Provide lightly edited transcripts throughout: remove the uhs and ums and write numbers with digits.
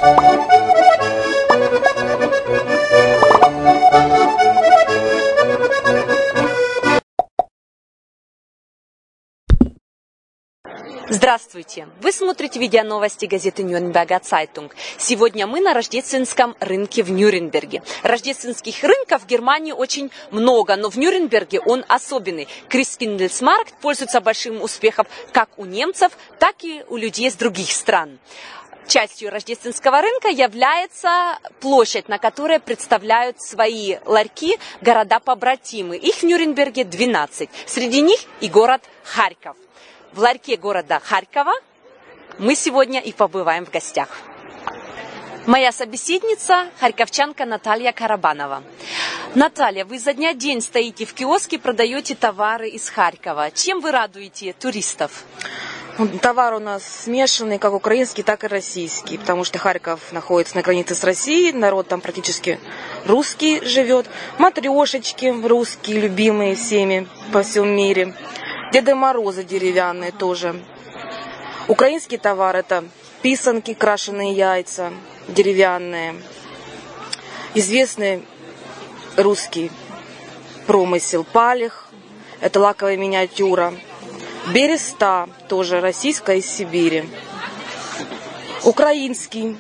Здравствуйте! Вы смотрите видеоновости газеты Nürnberger Zeitung. Сегодня мы на рождественском рынке в Нюрнберге. Рождественских рынков в Германии очень много, но в Нюрнберге он особенный. Christkindlesmarkt пользуется большим успехом как у немцев, так и у людей из других стран. Частью рождественского рынка является площадь, на которой представляют свои ларьки города-побратимы. Их в Нюрнберге 12. Среди них и город Харьков. В ларьке города Харькова мы сегодня и побываем в гостях. Моя собеседница – харьковчанка Наталья Карабанова. Наталья, вы за дня день стоите в киоске, продаете товары из Харькова. Чем вы радуете туристов? Товар у нас смешанный, как украинский, так и российский, потому что Харьков находится на границе с Россией, народ там практически русский живет. Матрешечки русские, любимые всеми по всему мире. Деды Морозы деревянные тоже. Украинский товар – это писанки, крашеные яйца деревянные. Известный русский промысел палех – это лаковая миниатюра. Береста – тоже российская из Сибири. Украинский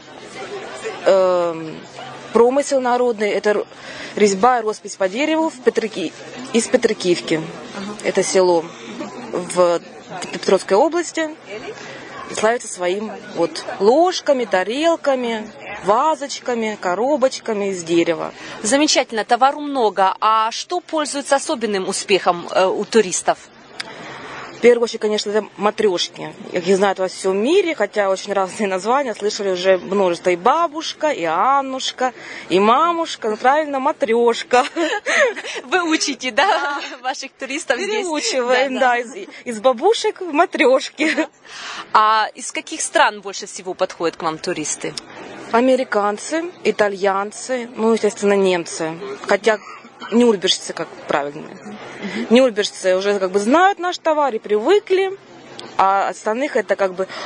промысел народный – это резьба и роспись по дереву из Петрикивки. Это село в Петровской области, славится своим ложками, тарелками, вазочками, коробочками из дерева. Замечательно, товару много. А что пользуется особенным успехом у туристов? В первую очередь, конечно, это матрешки. Их знают во всем мире, хотя очень разные названия. Слышали уже множество. И бабушка, и Аннушка, и мамушка. Ну, правильно, матрешка. Вы учите, да, ваших туристов здесь? Переучиваем, да, из бабушек в матрешки. А из каких стран больше всего подходят к вам туристы? Американцы, итальянцы, ну, естественно, немцы. Хотя нюрнбержцы, как правильно. Нюрнбержцы уже знают наш товар и привыкли, а остальных это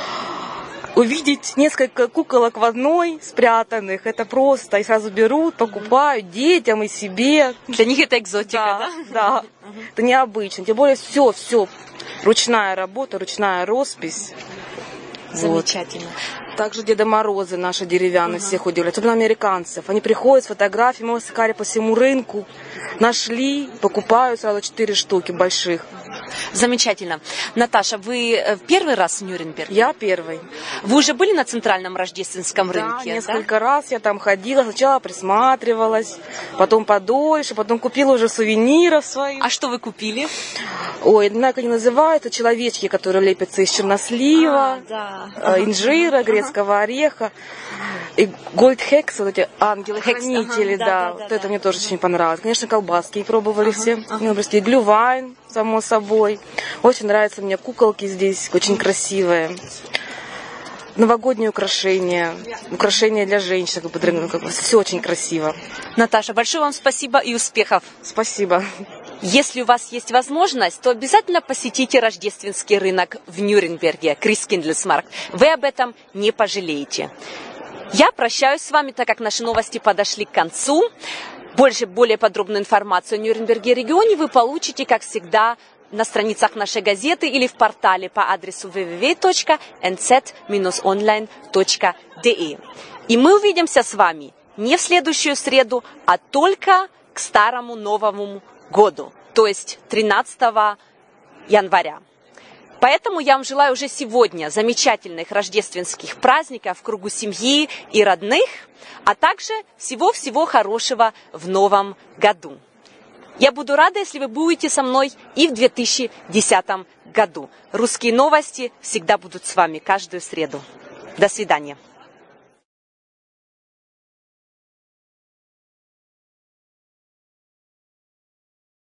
увидеть несколько куколок в одной спрятанных, это просто, и сразу берут, покупают детям и себе. Для них это экзотика, да? Да, это необычно, тем более все, ручная работа, ручная роспись. Замечательно. Также Деда Морозы наши деревянные всех удивляют, особенно американцев. Они приходят с фотографиями, мы искали по всему рынку, нашли, покупают сразу 4 штуки больших. Замечательно. Наташа, вы первый раз в Нюрнберге? Я первый. Вы уже были на центральном рождественском рынке? Да, несколько раз я там ходила, сначала присматривалась, потом подольше, потом купила уже сувениров своих. А что вы купили? Ой, не знаю, как они называются, человечки, которые лепятся из чернослива, инжира, грецкого ореха. И Goldhex, вот эти ангелы-хранители, да. Это мне тоже очень понравилось. Конечно, колбаски пробовали все. Глювайн, само собой. Очень нравятся мне куколки здесь, очень красивые. Новогодние украшения, украшения для женщин, все очень красиво. Наташа, большое вам спасибо и успехов. Спасибо. Если у вас есть возможность, то обязательно посетите рождественский рынок в Нюрнберге, Christkindlesmarkt. Вы об этом не пожалеете. Я прощаюсь с вами, так как наши новости подошли к концу. Более подробную информацию о Нюрнберге и регионе вы получите, как всегда, на страницах нашей газеты или в портале по адресу www.nz-online.de. И мы увидимся с вами не в следующую среду, а только к старому Новому году, то есть 13 января. Поэтому я вам желаю уже сегодня замечательных рождественских праздников в кругу семьи и родных, а также всего-всего хорошего в новом году. Я буду рада, если вы будете со мной и в 2010 году. Русские новости всегда будут с вами каждую среду. До свидания.